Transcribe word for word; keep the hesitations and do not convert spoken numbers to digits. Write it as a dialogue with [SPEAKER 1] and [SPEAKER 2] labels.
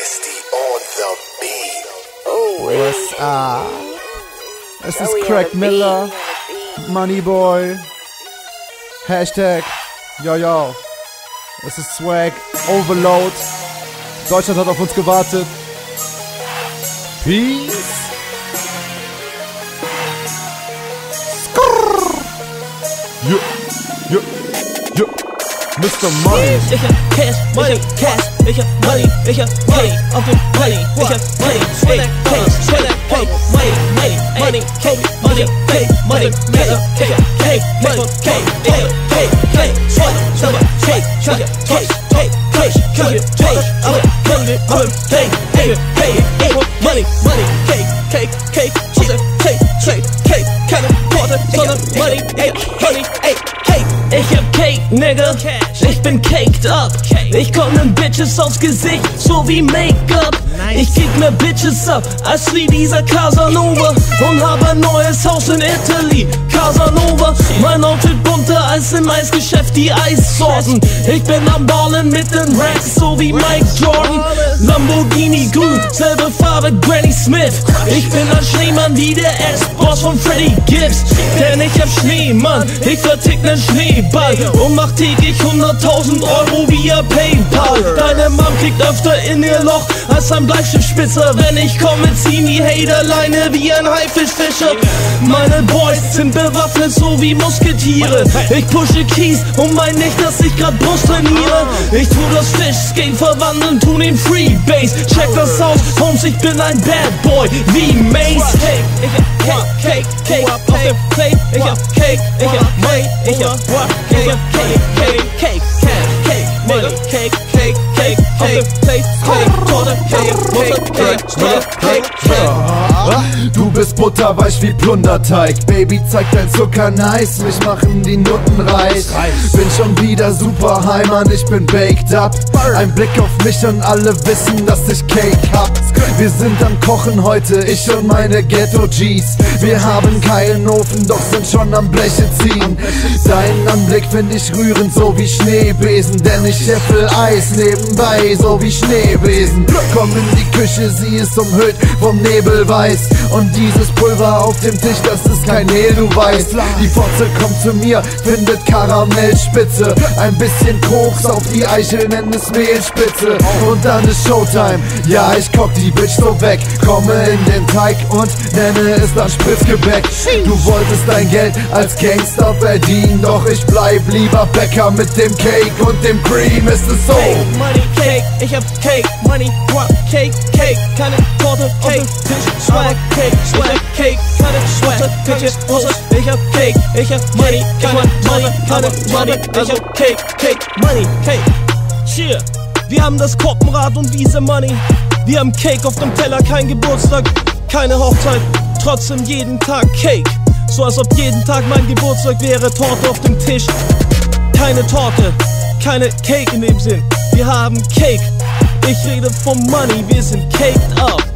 [SPEAKER 1] Nasty on the beat.
[SPEAKER 2] Oh,
[SPEAKER 3] U S A. Es ist
[SPEAKER 2] Joey
[SPEAKER 3] Craig
[SPEAKER 2] on the
[SPEAKER 3] Miller,
[SPEAKER 2] beat.
[SPEAKER 3] Moneyboy. Hashtag, yo yo. Es ist Swag, Overload. Deutschland hat auf uns gewartet. Peace. Skrrr. Yeah, yeah, yeah. Mister Money.
[SPEAKER 4] Ich hab Cash, Money, Cash, ich hab Money, ich hab Money, auf dem Money, ich hab Money, hey, hey, hey, hey, Money, Money, Money, hey, Money, hey, Money, hey, hey, hey, Money, hey, hey, hey, hey, Money, hey, hey, hey, hey, Cash, Cash, Cash, aber Money, hey, hey, hey, hey, Money, Money, hey, hey, hey, hey, hey, hey, hey, keine Worte, sondern Money, hey, Money, hey, hey, ich hab Cake, Nigga, ich bin caked up. Ich komm den Bitches aufs Gesicht, so wie Make-up. Ich geb mir Bitches ab, als wie dieser Casanova. Und hab ein neues Haus in Italy, Casanova. Mein Outfit bunter als im Eisgeschäft, die Eissorten. Ich bin am Ballen mit den Racks, so wie Mike Jordan. Lamborghini grün, selbe Farbe Granny Smith. Ich bin ein Schneemann wie der Ex-Boss von Freddie Gibbs. Denn ich hab Schneemann, ich vertick nen Schneeball und mach täglich hunderttausend Euro via PayPal. Deine Mom kriegt öfter in ihr Loch als ein Bleistiftspitzer. Wenn ich komme, ziehen die Hater Leine wie ein Haifischfischer. Meine Boys sind bewaffnet, so wie Musketiere. Ich pushe Keys und mein nicht, dass ich grad Brust trainiere. Ich tu das Fischskate verwandeln, tu den Freebase. Check das aus, Holmes, ich bin ein Bad Boy wie Mace. Cake, ich hab Cake, Cake, Cake auf dem Plate. Ich hab Cake, ich hab Money, ich hab Work, ich hab Cake, Cake, Cake, Cake, Cake, Money, Cake, Cake, Cake, auf dem Plate. Cake, Torte, Cake, Butter, Cake, Butter, Cake, Cake.
[SPEAKER 5] Du bist butterweich wie Plunderteig. Baby, zeig dein Zucker nice. Mich machen die Nutten reich. Bin schon wieder super high, Mann, ich bin baked up. Ein Blick auf mich und alle wissen, dass ich Cake hab. Wir sind am Kochen heute, ich und meine Ghetto-Gs. Wir haben keinen Ofen, doch sind schon am Bleche ziehen. Deinen Anblick find ich rührend, so wie Schneebesen. Denn ich scheffel Eis nebenbei, so wie Schneebesen. Komm in die Küche, sie ist umhüllt vom Nebel weiß. Und dieses Pulver auf dem Tisch, das ist kein Mehl, du weißt. Die Fotze kommt zu mir, findet Karamellspitze. Ein bisschen Koks auf die Eichel, nenn es Mehlspitze. Und dann ist Showtime, ja ich kock die Bitch so weg. Komme in den Teig und nenne es dann Spritzgebäck. Du wolltest dein Geld als Gangster verdienen, doch ich bleib lieber Bäcker mit dem Cake und dem Cream, ist es so.
[SPEAKER 4] Cake, Money, Cake, ich hab Cake, Money, Rock, Cake, Cake, keine Torte, Cake, Tisch, Swag, Cake, Swag, Cake, keine Swag, Tisch, Hose, ich hab Cake, ich hab Money, keine Money, keine Money, ich hab Cake, Cake, Money, Cake. Cheer, wir haben das Koppenrad und diese Money. Wir haben Cake auf dem Teller, kein Geburtstag, keine Hochzeit, trotzdem jeden Tag Cake. So als ob jeden Tag mein Geburtstag wäre, Torte auf dem Tisch. Keine Torte, keine Cake in dem Sinn, wir haben Cake. Ich rede vom Money, wir sind caked up.